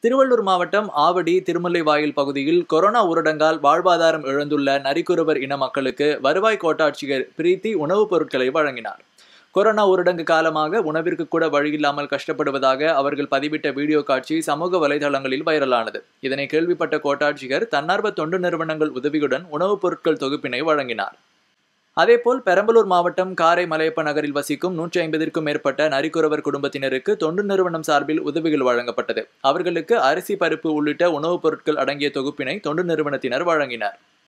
திருவள்ளூர் மாவட்டம் ஆவடி திருமுல்லைவாயில் பகுதியில் கொரோனா ஊரடங்கால் வாழ்வாதாரம் இழந்துள்ள நரிக்குறவர் இன மக்களுக்கு வருவாய் கோட்டாட்சியர் பிரீத்தி உணவுப் பொருட்களை வழங்கினார். கொரோனா ஊரடங்கு காலமாக உணவிற்கு கூட வழியில்லாமல் கஷ்டப்படுவதாக அவர்கள் பதிவிட்ட வீடியோ காட்சி சமூக வலைதளங்களில் வைரலானது. இதனை கேள்விப்பட்ட கோட்டாட்சியர் தன்னார்வ தொண்டு நிறுவனங்கள் உதவியுடன் உணவுப் பொருட்கள் தொகுப்பினை வழங்கினார். அதேபோல் பெரம்பலூர் மாவட்டம் காரை மலையப்ப நகரில் வசிக்கும் 150க்கும் மேற்பட்ட நரிக்குறவர் குடும்பத்தினருக்கு தொண்டு நிறுவனம் சார்பில் உதவிகள் வழங்கப்பட்டது. அவர்களுக்கு அரிசி, பருப்பு உள்ளிட்ட உணவுப் பொருட்கள் அடங்கிய தொகுப்பினை தொண்டு நிறுவனத்தினர் வழங்கினர்.